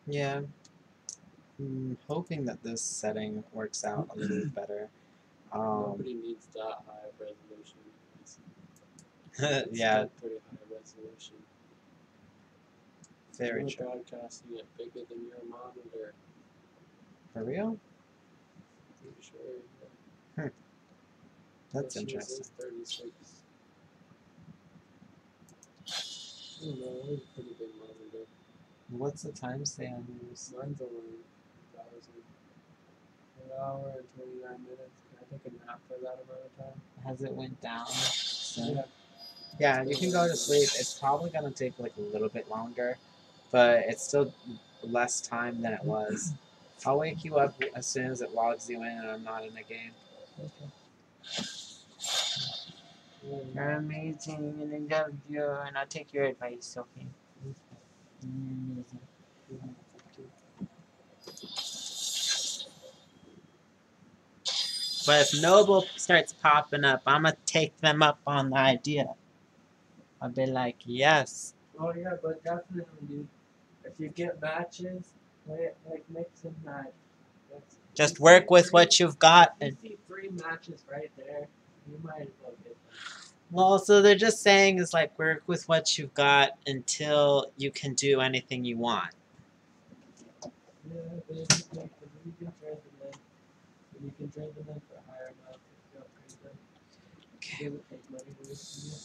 Yeah, I'm hoping that this setting works out a little better. Nobody needs that high of resolution. It's Yeah, still pretty high resolution. very We're true. broadcasting it bigger than your monitor. For real? Pretty sure. Yeah. That's Yours interesting. is 36. I don't know. It's a pretty big monitor. What's the time say on yours? Mine's only 1,000. An hour and 29 minutes. Can I take a nap for that amount of time? Has it went down? Yeah. Yeah, you can go to sleep. It's probably gonna take like a little bit longer, but it's still less time than it was. I'll wake you up as soon as it logs you in and I'm not in the game. Okay. You're amazing and I love you and I'll take your advice, okay? You're amazing. But if Noble starts popping up, I'm gonna take them up on the idea. I'll be like, yes. Oh yeah, but definitely, if you get matches, like mix and match. Just work with what you've got. If you see 3 matches right there, you might as well get them. Well, so they're just saying is like work with what you've got until you can do anything you want. Yeah, basically, because you can trade them in, and you can trade them in for higher amounts if you upgrade them. Okay. They would take money away from you.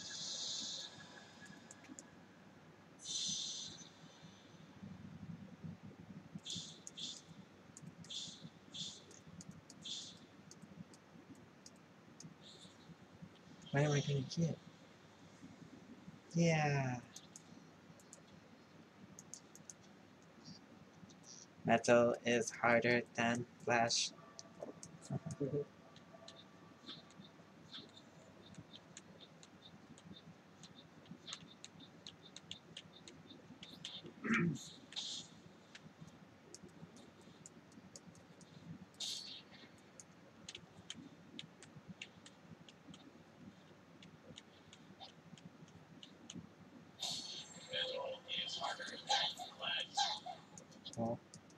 What am I gonna get? Yeah. Metal is harder than flesh. Well,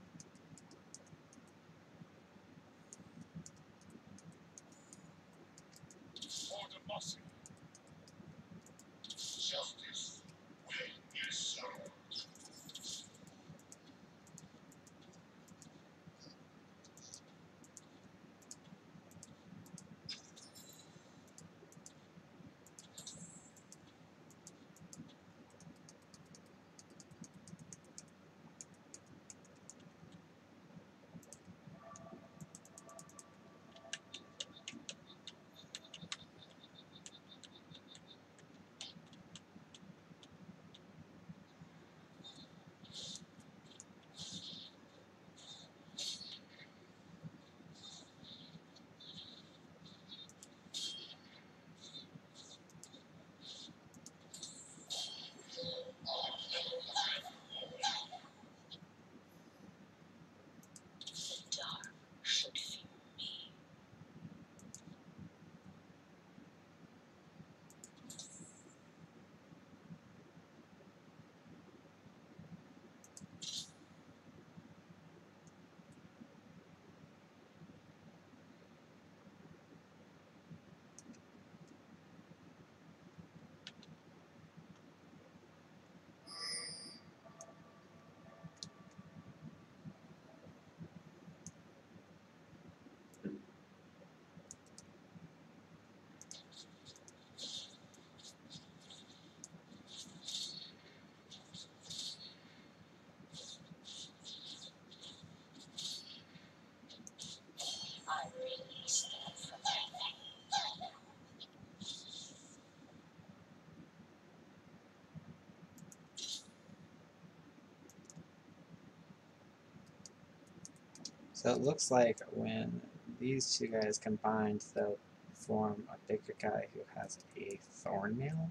so it looks like when these two guys combined, they'll form a bigger guy who has a thorn mail.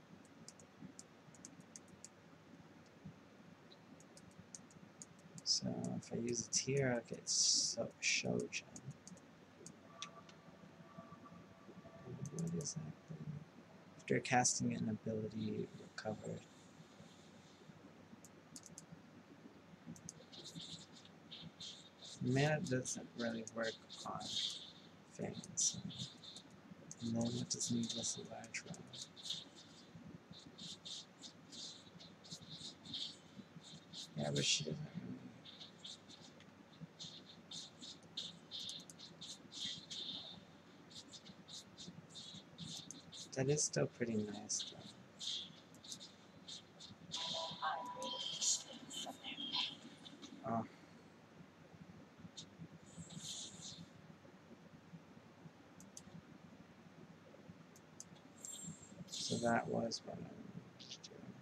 So if I use a tier, I'll get Shojin. What is that? After casting an ability recovered. Mana doesn't really work on fans. And then what does Needless Elytra? Yeah, but she doesn't really. That is still pretty nice, though. Oh. So that was what I was doing.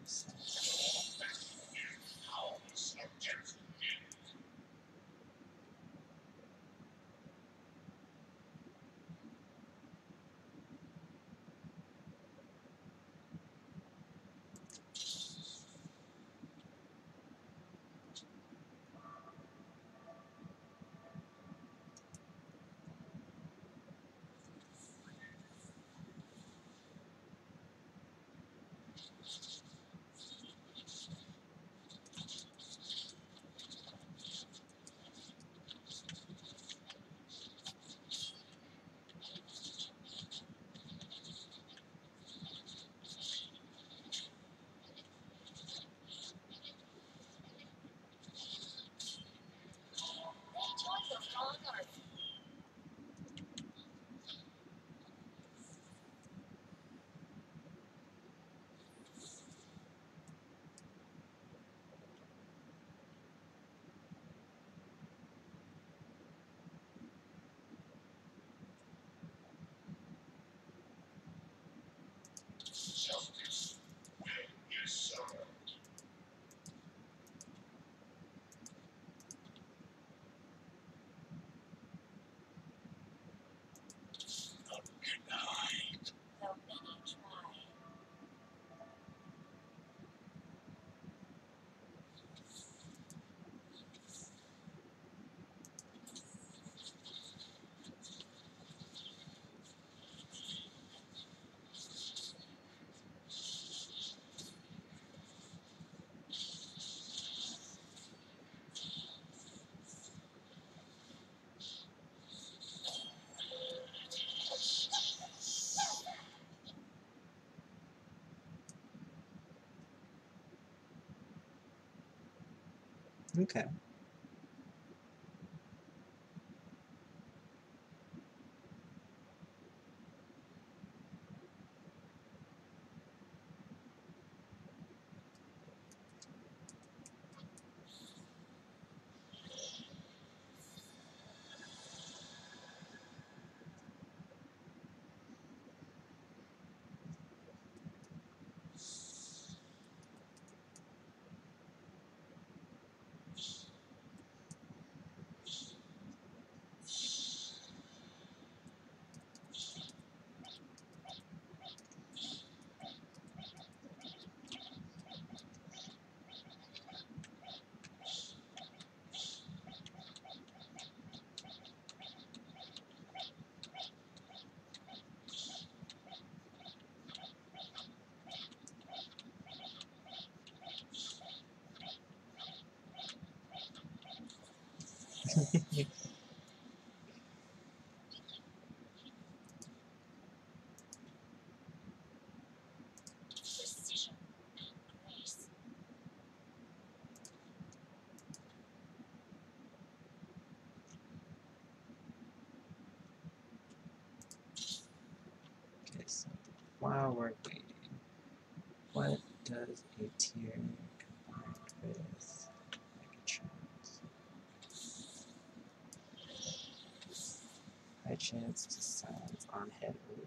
Okay. Okay, so while we're waiting, what does a tier combined with Megatron's high chance to silence on hit? Ooh.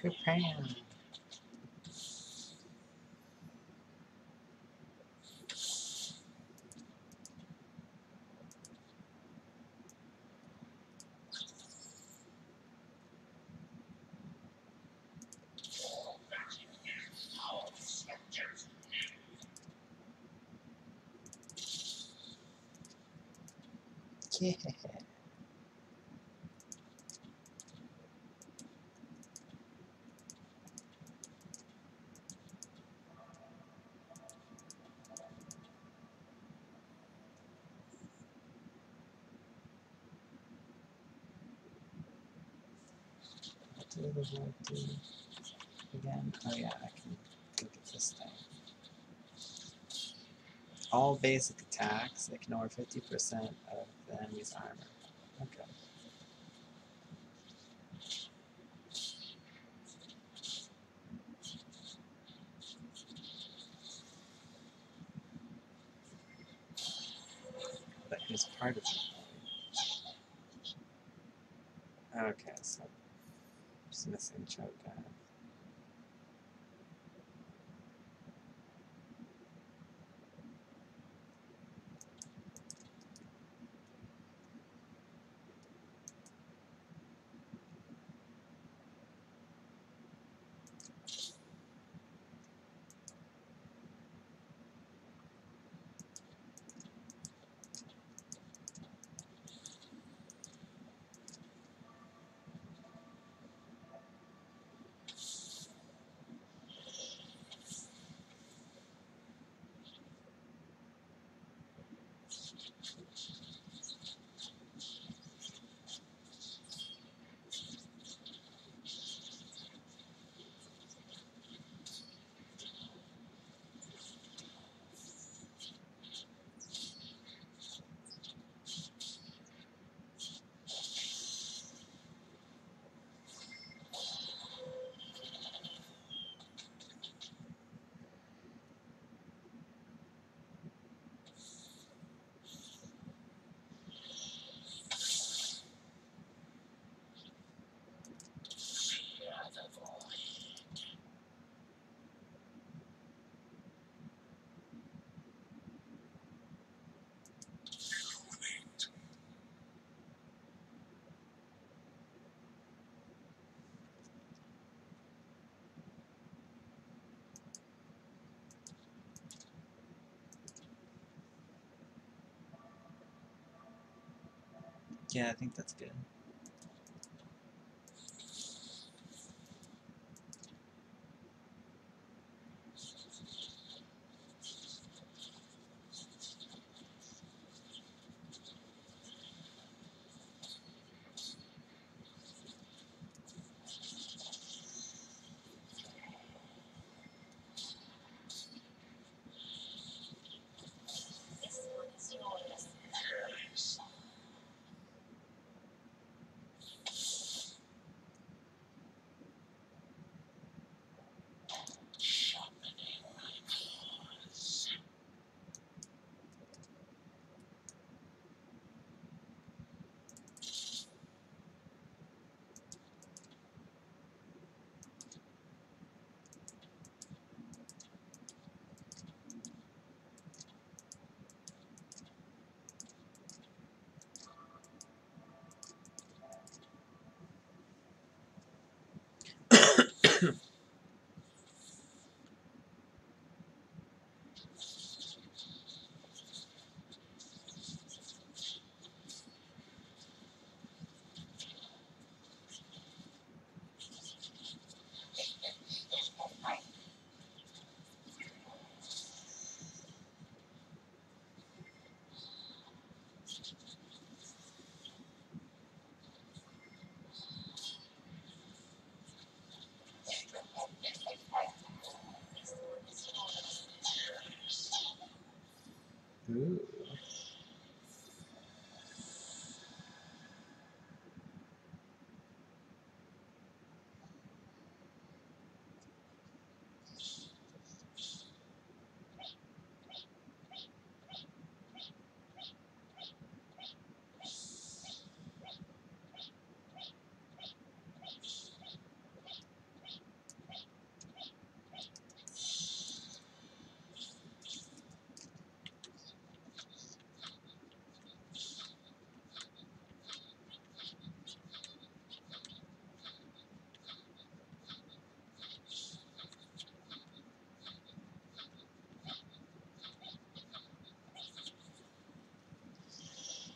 Japan. Yeah. What do the word do again? Oh yeah, I can look at this thing. All basic attacks ignore 50% of the enemy's armor. Okay. But he's part of it. Okay, so just missing Cho'Gath. Yeah, I think that's good.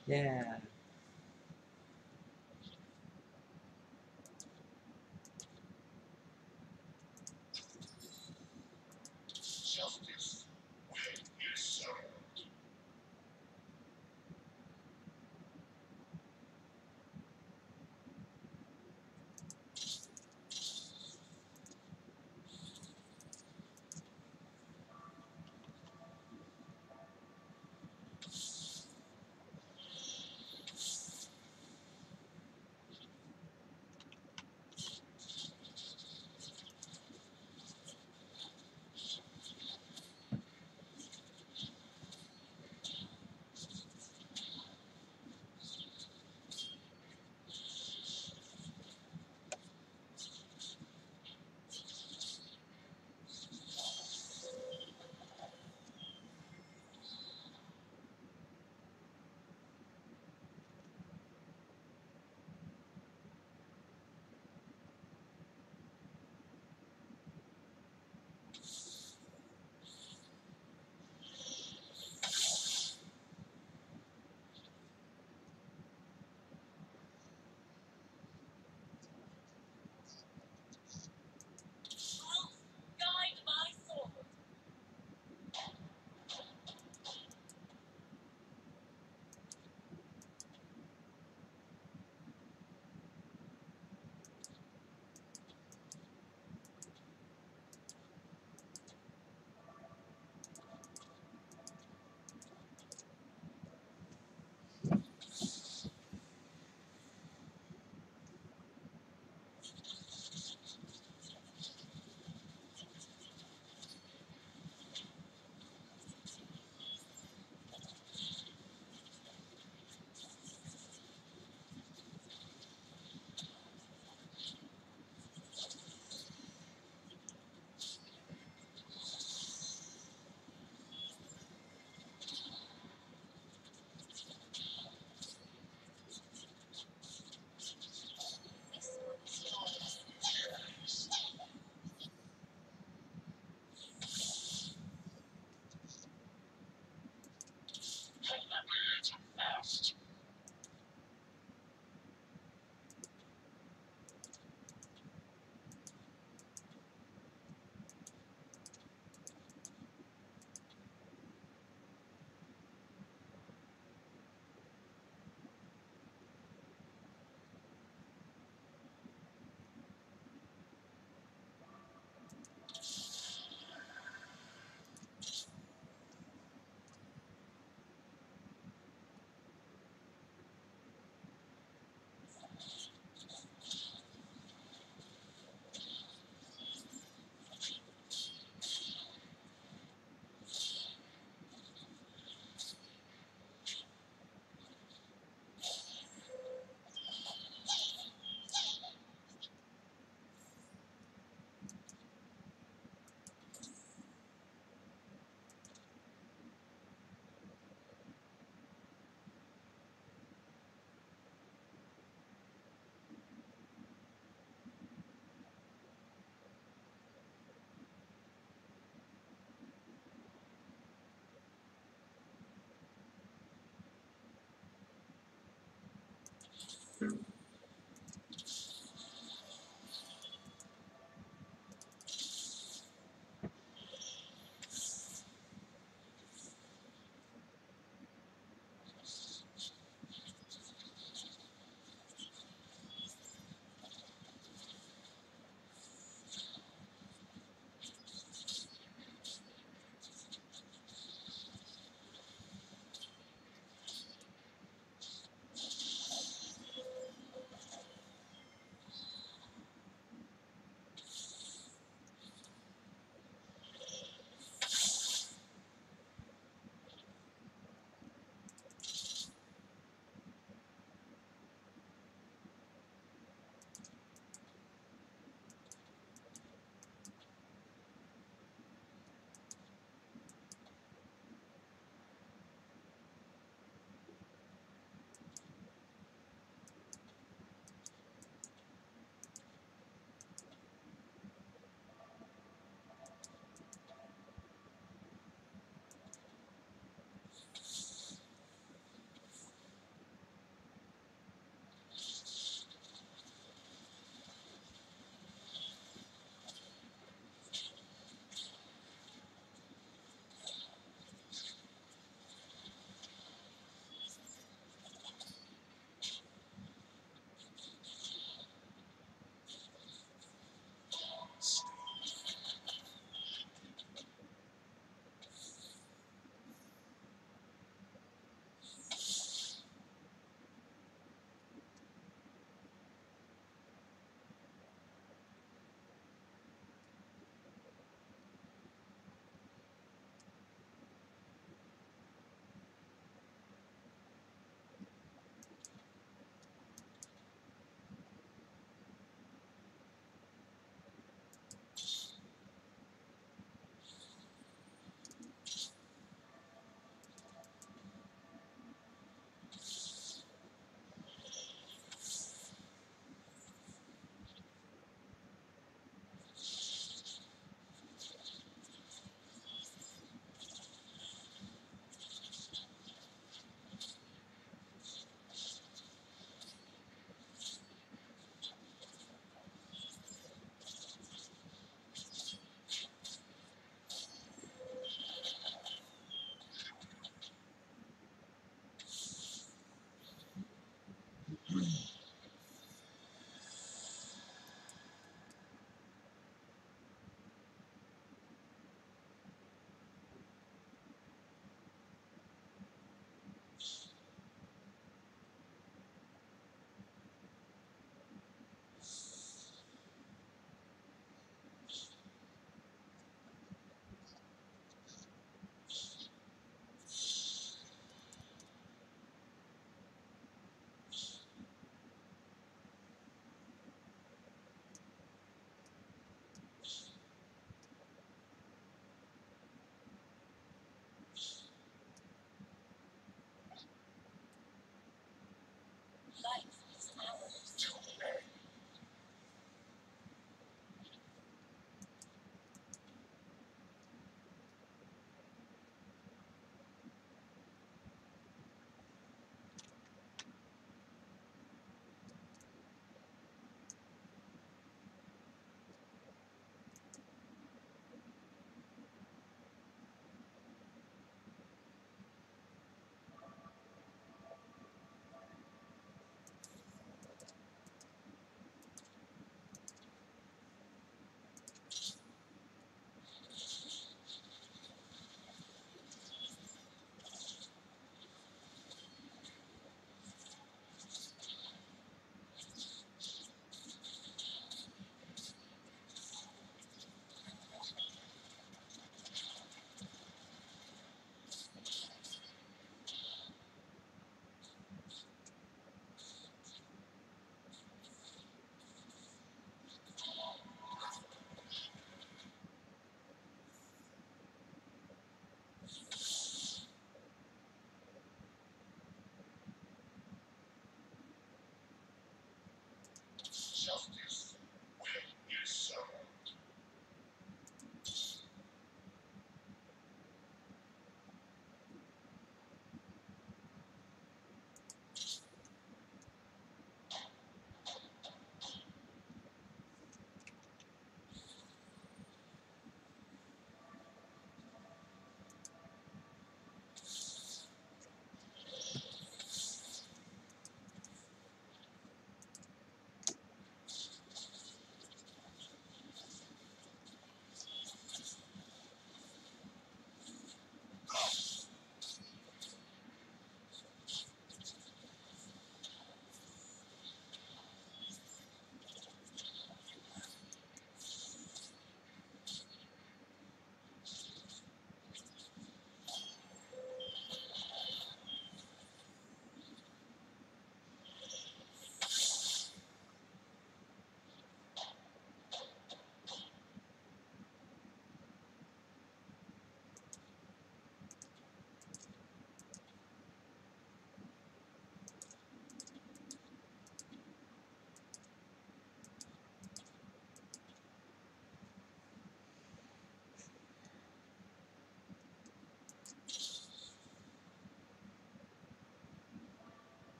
Yeah.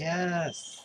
Yes.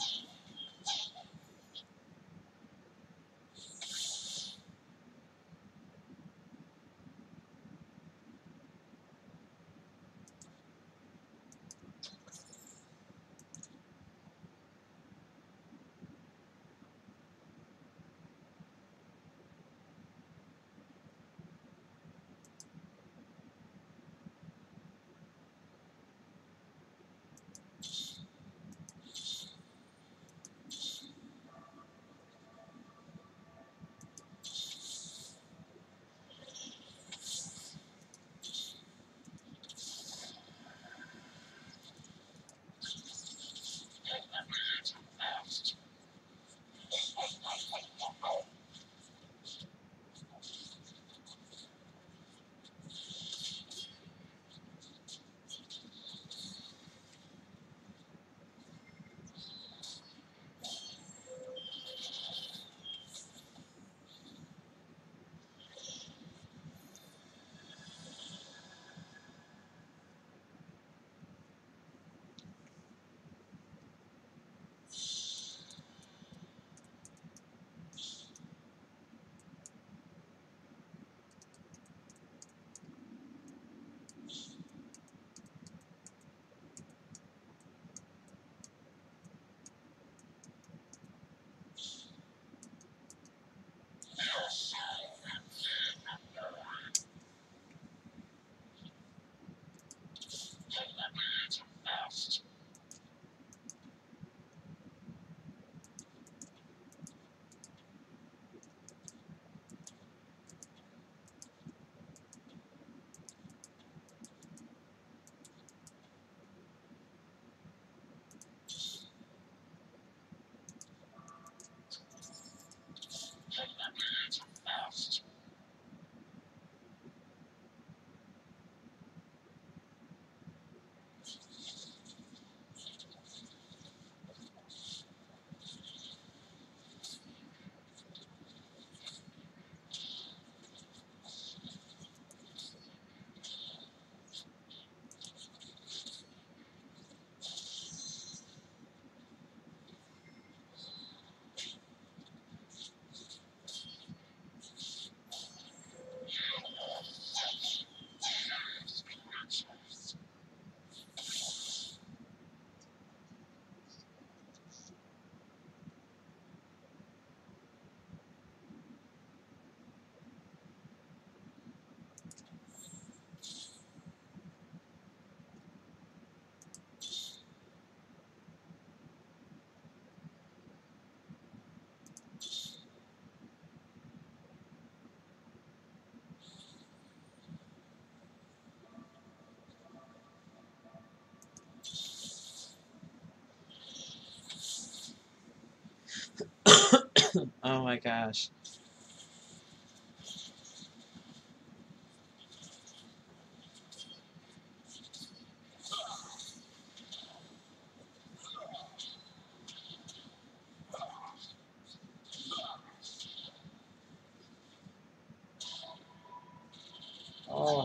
Oh my gosh. Oh.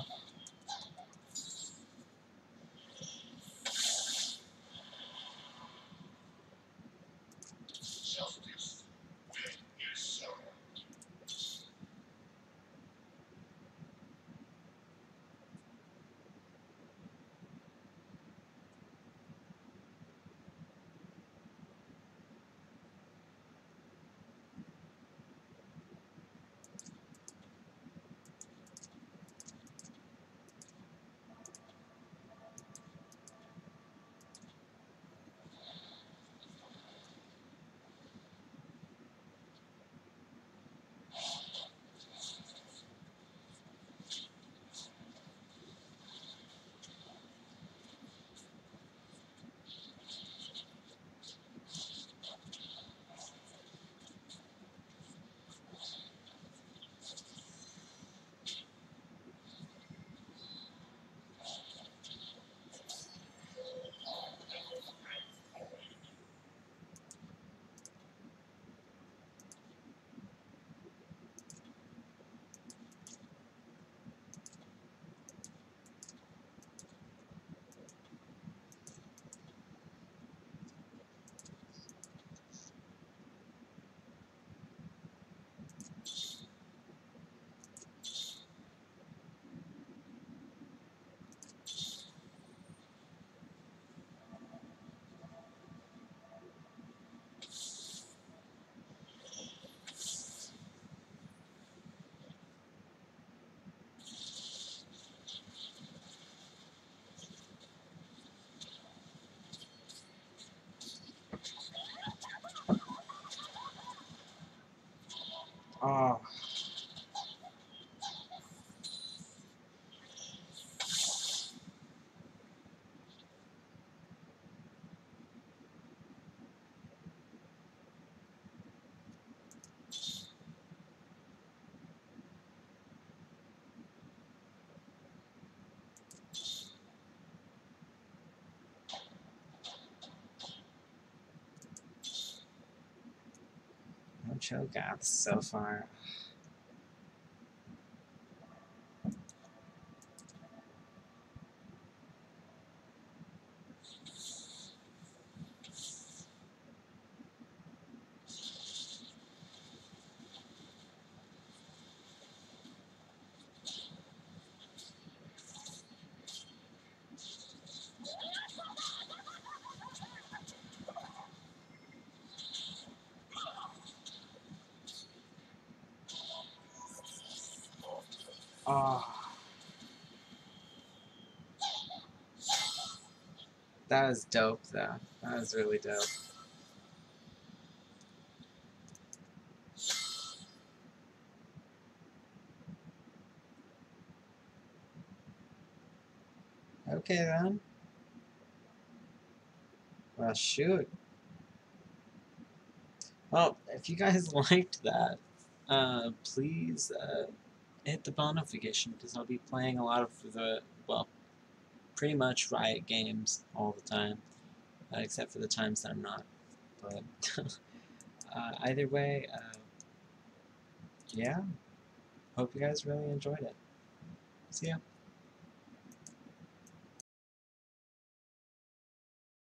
Oh. No cho'gaths so far. Oh. That was dope, though. That was really dope. Okay, then. Well, shoot. Well, if you guys liked that, please hit the bell notification because I'll be playing a lot of the, well, pretty much Riot games all the time, except for the times that I'm not. But either way, yeah, hope you guys really enjoyed it. See ya.